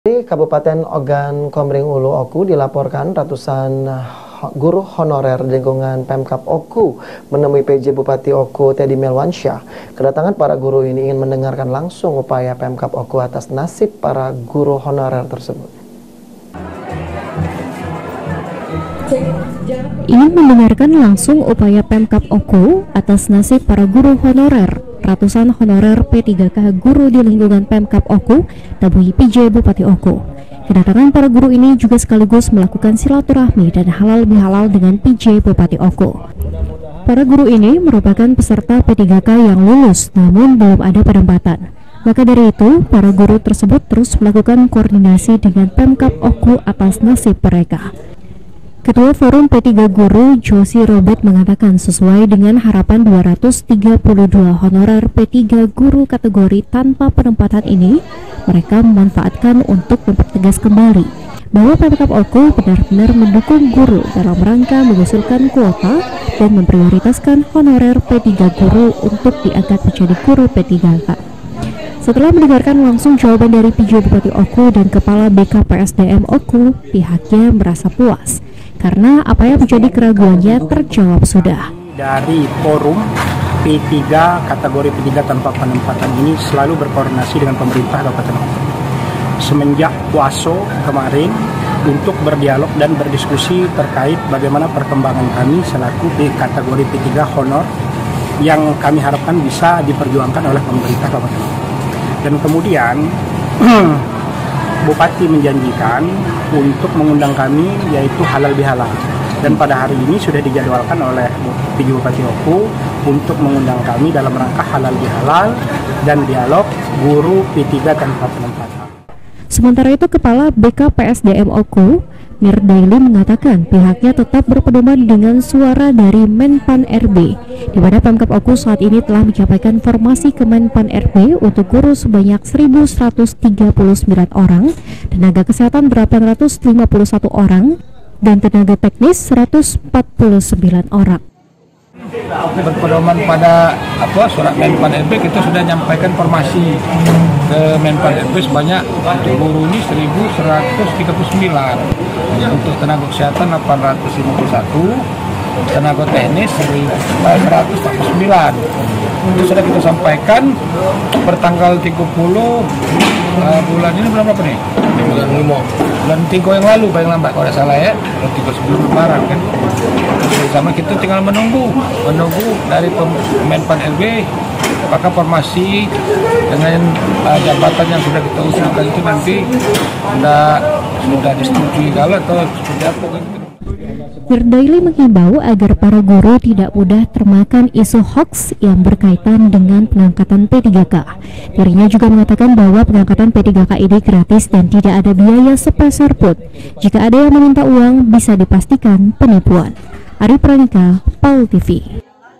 Di Kabupaten Ogan Komering Ulu, Oku dilaporkan ratusan guru honorer di lingkungan Pemkab Oku menemui PJ Bupati Oku Teddy Melwansyah. Kedatangan para guru ini ingin mendengarkan langsung upaya Pemkab Oku atas nasib para guru honorer tersebut. Ingin mendengarkan langsung upaya Pemkab Oku atas nasib para guru honorer. Ratusan honorer P3K guru di lingkungan Pemkab Oku temui PJ Bupati Oku. Kedatangan para guru ini juga sekaligus melakukan silaturahmi dan halal bihalal dengan PJ Bupati Oku. Para guru ini merupakan peserta P3K yang lulus namun belum ada penempatan. Maka dari itu, para guru tersebut terus melakukan koordinasi dengan Pemkab Oku atas nasib mereka. Ketua Forum P3 Guru Josi Robert mengatakan sesuai dengan harapan 232 honorer P3 Guru kategori tanpa penempatan ini, mereka memanfaatkan untuk mempertegas kembali bahwa Pemkab Oku benar-benar mendukung guru dalam rangka mengusulkan kuota dan memprioritaskan honorer P3 Guru untuk diangkat menjadi guru P3K. Setelah mendengarkan langsung jawaban dari PJ Bupati Oku dan Kepala BKPSDM Oku, pihaknya merasa puas karena apa yang menjadi keraguannya terjawab sudah. Dari forum P3 kategori P3 tanpa penempatan ini selalu berkoordinasi dengan pemerintah Kabupaten Oku. Semenjak Puaso kemarin untuk berdialog dan berdiskusi terkait bagaimana perkembangan kami selaku di kategori P3 honor yang kami harapkan bisa diperjuangkan oleh pemerintah Kabupaten Oku. Dan kemudian Bupati menjanjikan untuk mengundang kami yaitu halal bihalal, dan pada hari ini sudah dijadwalkan oleh PJ Bupati Oku untuk mengundang kami dalam rangka halal bihalal dan dialog guru P3 tanpa penempatan. Sementara itu Kepala BKPSDM Oku Mirdaili mengatakan pihaknya tetap berpedoman dengan suara dari Menpan RB, di mana Pemkab Oku saat ini telah menyampaikan formasi ke Menpan RB untuk guru sebanyak 1.139 orang, tenaga kesehatan 851 orang, dan tenaga teknis 149 orang. Berpedoman pada surat Menpan RB, kita sudah menyampaikan formasi ke Menpan RB sebanyak untuk guru ini 1.139, untuk tenaga kesehatan 851, tenaga teknis 149. Itu sudah kita sampaikan per tanggal 30 bulan ini, bulan berapa nih? Bulan 3 yang lalu paling lambat kalau tidak salah ya, bulan 3 sebelum lebaran kan. Sama kita tinggal menunggu dari Menpan RB apakah formasi dengan jabatan yang sudah kita usulkan itu nanti sudah disetujui kalau atau seperti apa gitu. Mirdaili menghimbau agar para guru tidak mudah termakan isu hoax yang berkaitan dengan pengangkatan P3K. Dirinya juga mengatakan bahwa pengangkatan P3K ini gratis dan tidak ada biaya sepeser pun. Jika ada yang meminta uang, bisa dipastikan penipuan. Ari Pranika, PAL TV.